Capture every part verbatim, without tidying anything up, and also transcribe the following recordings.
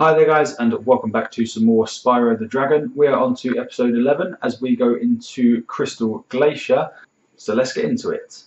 Hi there guys, and welcome back to some more Spyro the Dragon. We are on to episode eleven as we go into Crystal Glacier, so let's get into it.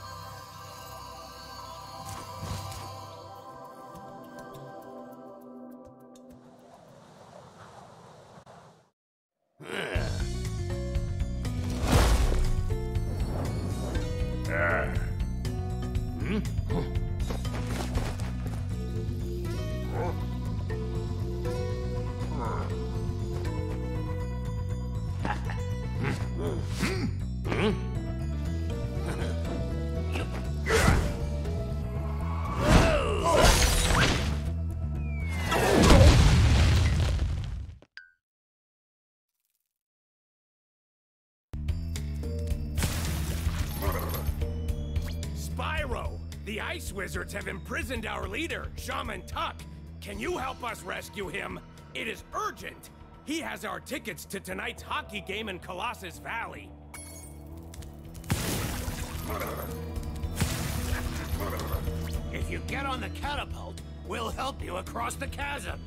Spyro! The Ice Wizards have imprisoned our leader, Shaman Tuck. Can you help us rescue him? It is urgent. He has our tickets to tonight's hockey game in Colossus Valley. If you get on the catapult, we'll help you across the chasm.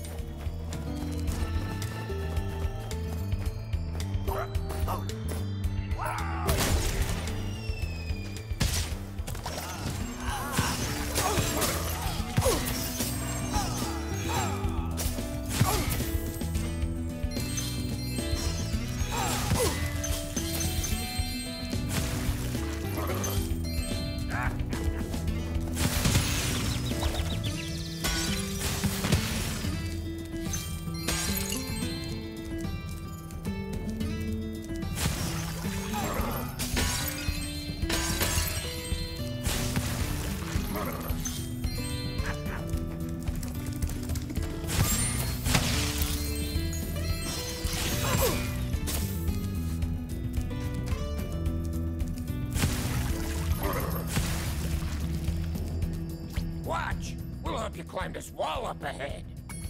Watch! We'll help you climb this wall up ahead.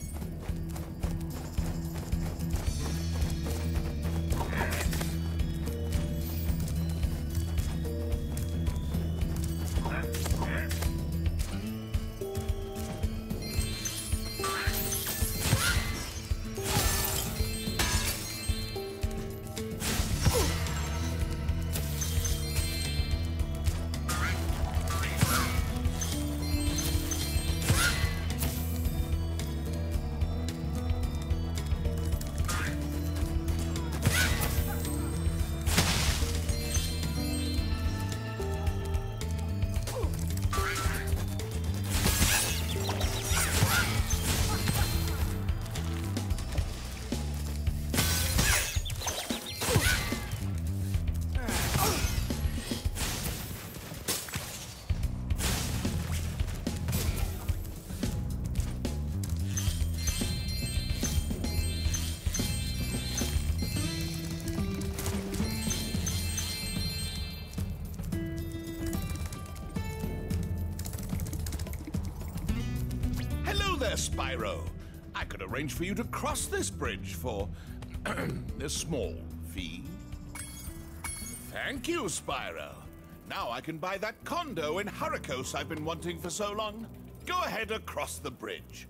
There, Spyro. I could arrange for you to cross this bridge for a small fee. Thank you, Spyro. Now I can buy that condo in Hurricos I've been wanting for so long. Go ahead across the bridge.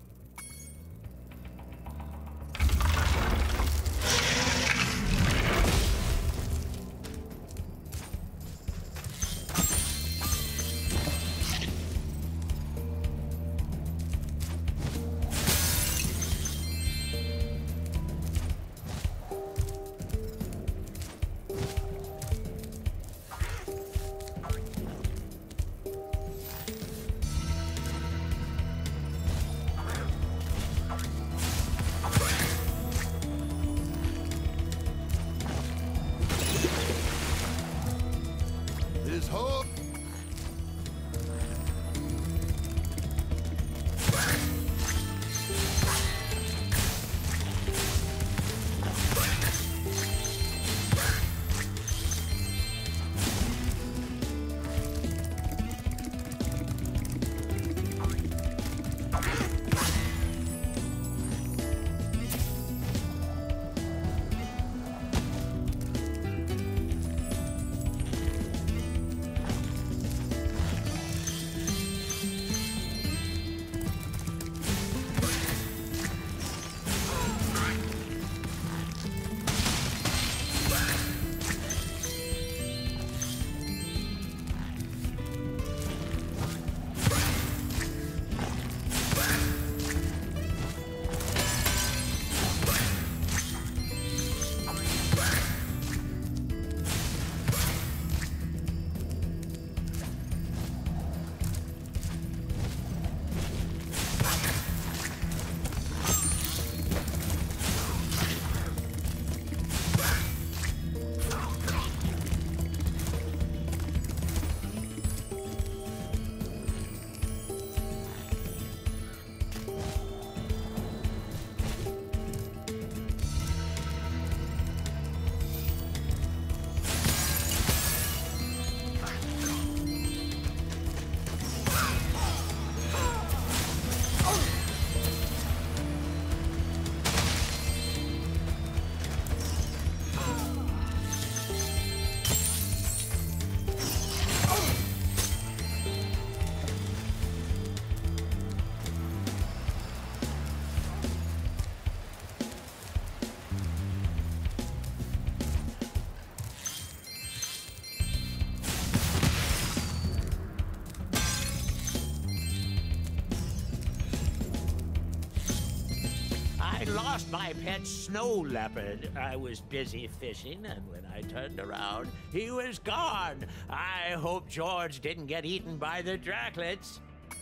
I lost my pet snow leopard. I was busy fishing, and when I turned around, he was gone. I hope George didn't get eaten by the Draclets.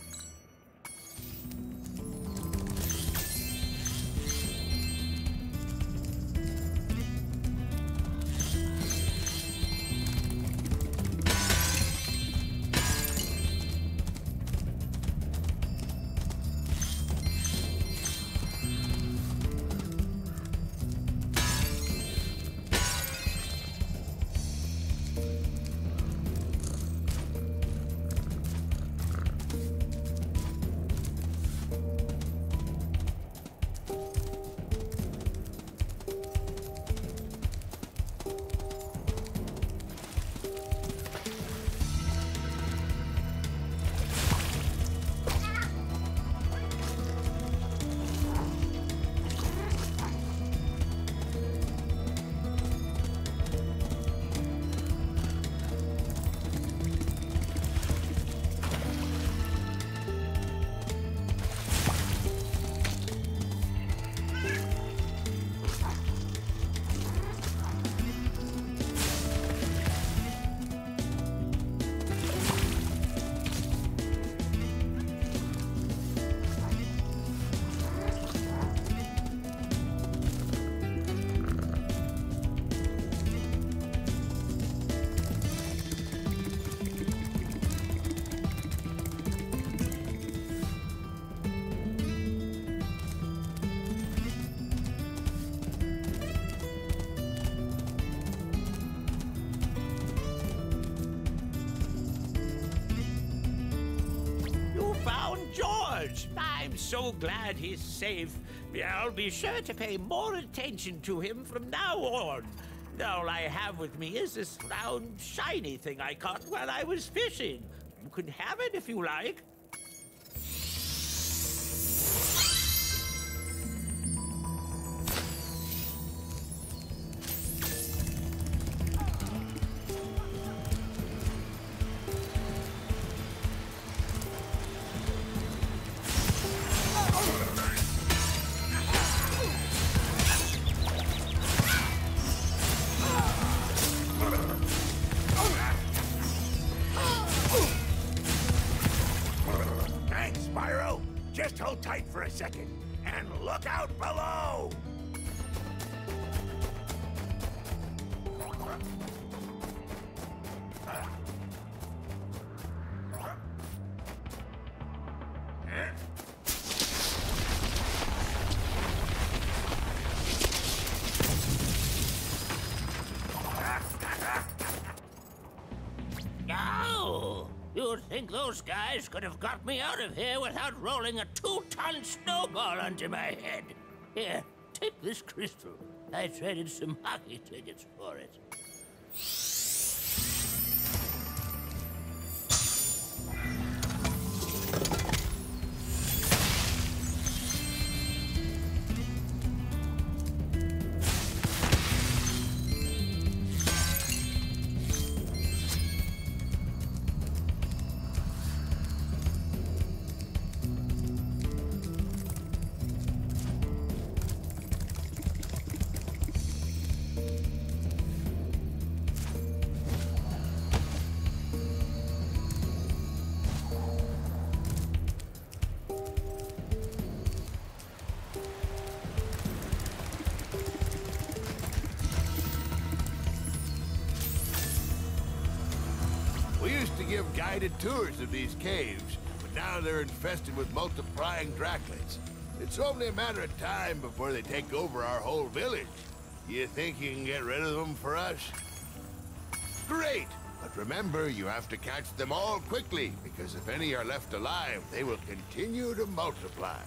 I'm so glad he's safe. I'll be sure to pay more attention to him from now on. All I have with me is this round, shiny thing I caught while I was fishing. You can have it if you like. Just hold tight for a second, and look out below! Oh! You'd think those guys could have got me out of here without rolling a two-ton snowball onto my head. Here, take this crystal. I traded some hockey tickets for it. We used to give guided tours of these caves, but now they're infested with multiplying Draclets. It's only a matter of time before they take over our whole village. You think you can get rid of them for us? Great! But remember, you have to catch them all quickly, because if any are left alive, they will continue to multiply.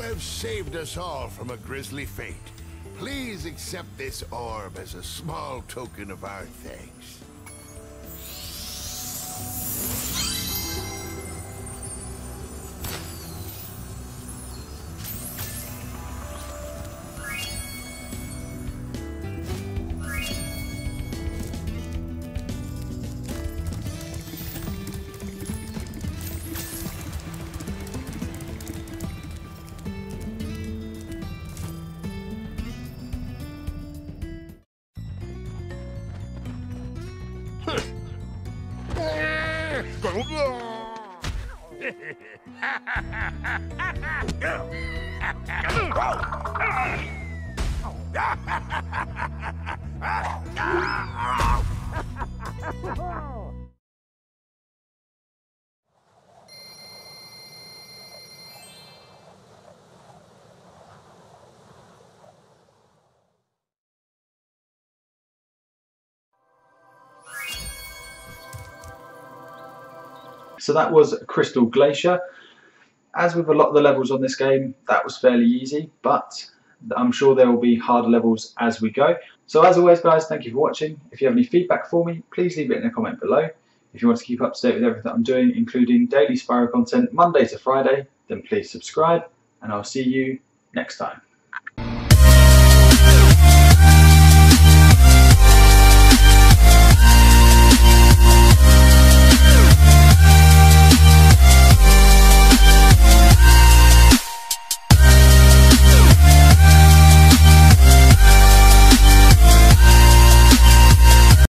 have saved us all from a grisly fate. Please accept this orb as a small token of our thanks. So that was Crystal Glacier. As with a lot of the levels on this game, that was fairly easy, but I'm sure there will be harder levels as we go. So as always guys, thank you for watching. If you have any feedback for me, please leave it in a comment below. If you want to keep up to date with everything that I'm doing, including daily Spyro content Monday to Friday, then please subscribe, and I'll see you next time.